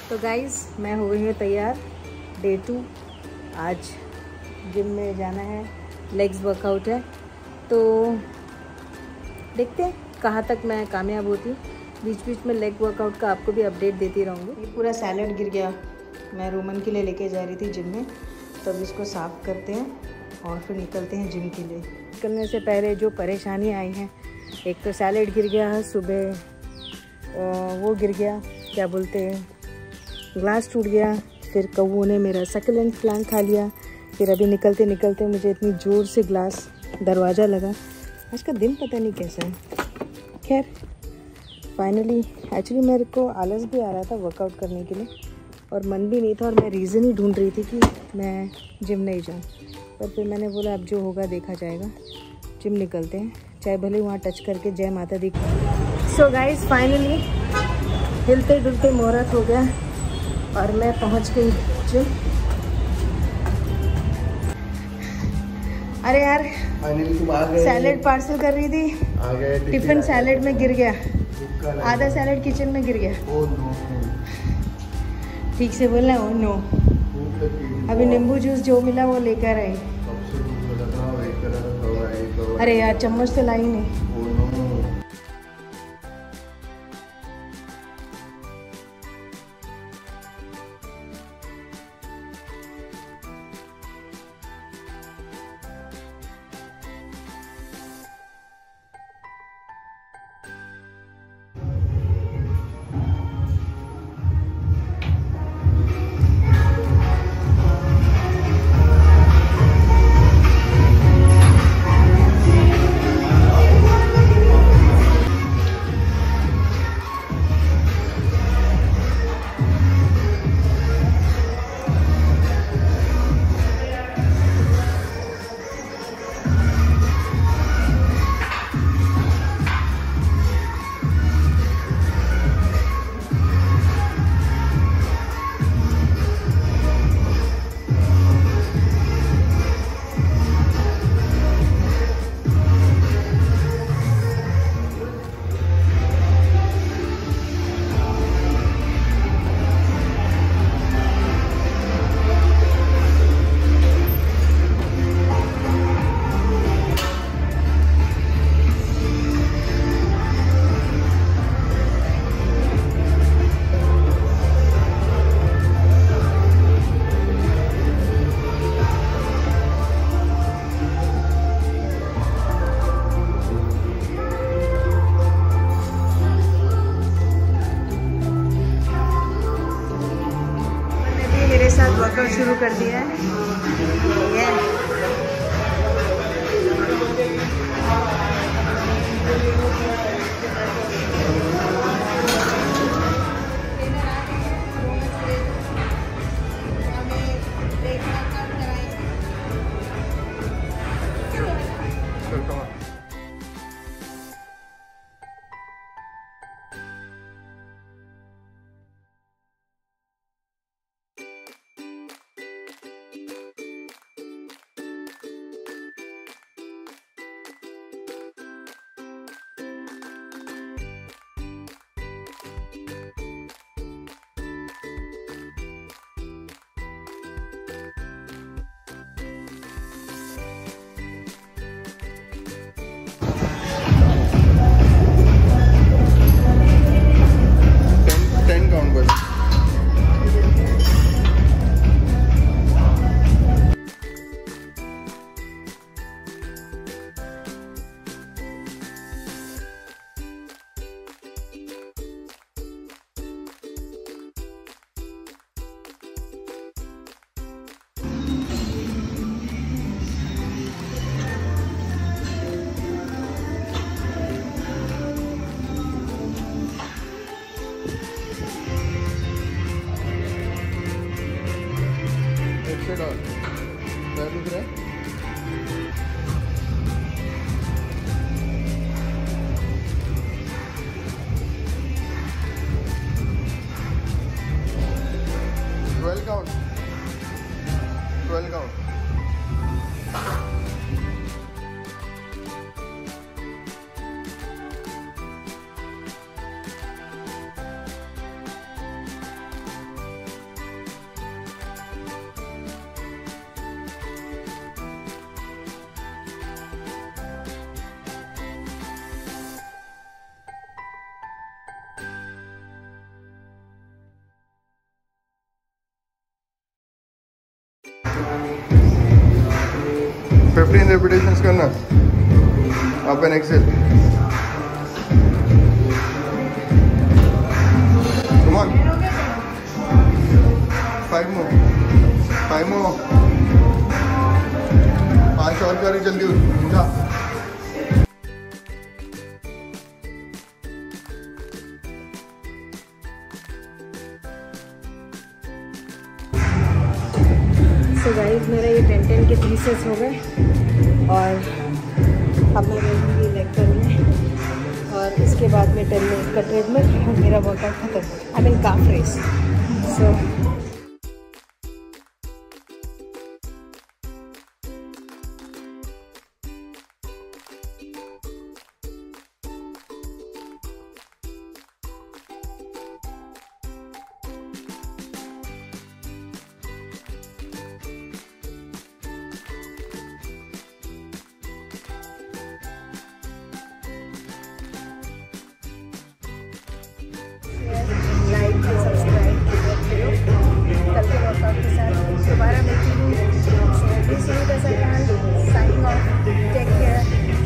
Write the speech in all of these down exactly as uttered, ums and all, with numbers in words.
तो गाइज़ मैं हो गई हूँ तैयार। डे टू, आज जिम में जाना है, लेग्स वर्कआउट है। तो देखते हैं कहाँ तक मैं कामयाब होती हूँ। बीच बीच में लेग वर्कआउट का आपको भी अपडेट देती रहूँगी। ये पूरा सैलेड गिर गया, मैं रोमन के लिए लेके जा रही थी जिम में, तो अब इसको साफ़ करते हैं और फिर निकलते हैं जिम के लिए। निकलने से पहले जो परेशानी आई हैं, एक तो सैलेड गिर गया, सुबह वो गिर गया, क्या बोलते हैं, ग्लास टूट गया, फिर कौओं ने मेरा सक्यूलेंट प्लांट खा लिया, फिर अभी निकलते निकलते मुझे इतनी ज़ोर से ग्लास दरवाज़ा लगा। आज का दिन पता नहीं कैसा है। खैर फाइनली, एक्चुअली मेरे को आलस भी आ रहा था वर्कआउट करने के लिए और मन भी नहीं था, और मैं रीज़न ही ढूंढ रही थी कि मैं जिम नहीं जाऊँ, पर फिर मैंने बोला अब जो होगा देखा जाएगा, जिम निकलते हैं, चाहे भले वहाँ टच करके जय माता दी। सो गाइस फाइनली हिलते डुलते मुहूर्त हो गया और मैं पहुँच गई जिम। अरे यार सैलेड पार्सल कर रही थी, टिफिन सैलेड में गिर गया, आधा सैलेड किचन में गिर गया। ठीक से बोलना, ओ नो। अभी नींबू जूस जो मिला वो लेकर आई। अरे यार चम्मच तो लाई नहीं। वर्कआउट शुरू कर दिया है। फिफ्टीन रेपिटेशंस करना, up and excel. Come on, five more, five more, पांच और करें जल्दी उठा। तो गाइस मेरा ये टेन टेन के थ्री सेट्स हो गए और अब मैं रहेंगी लेग कर्ल में और इसके बाद में टेन मिनट का ट्रेडमिल और मेरा वर्कआउट खत्म। I mean calf raise. So like subscribe करो। कल के वर्कआउट के साथ दोबारा मिलती हूँ। Signing off, take care,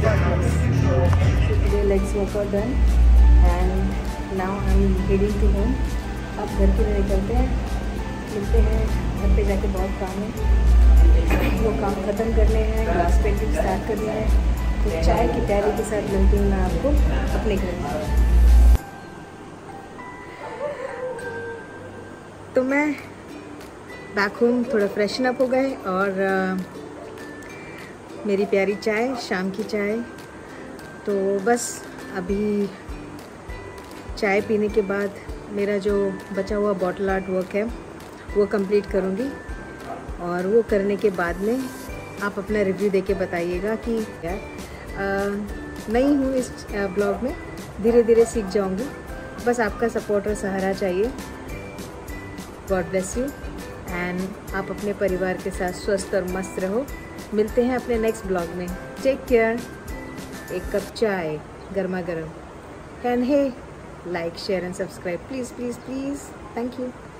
today legs workout done and now I am heading to home. अब घर के लिए निकलते हैं, मिलते हैं। घर पे जाके बहुत काम है, वो काम ख़त्म करने हैं, ग्लास पेंटिंग स्टार्ट करनी है। तो चाय की तैयारी के साथ मिलती हूँ मैं आपको अपने घर में। तो मैं बैक होम थोड़ा फ्रेशन अप हो गए और आ, मेरी प्यारी चाय, शाम की चाय। तो बस अभी चाय पीने के बाद मेरा जो बचा हुआ बॉटल आर्ट वर्क है वो कंप्लीट करूँगी और वो करने के बाद में आप अपना रिव्यू देके बताइएगा कि यार नई हूँ इस ब्लॉग में, धीरे धीरे सीख जाऊँगी। बस आपका सपोर्ट और सहारा चाहिए। गॉड ब्लेस यू एंड आप अपने परिवार के साथ स्वस्थ और मस्त रहो। मिलते हैं अपने नेक्स्ट ब्लॉग में। Take care. एक कप चाय गर्मा गर्म। And hey like share and subscribe please please please. Thank you.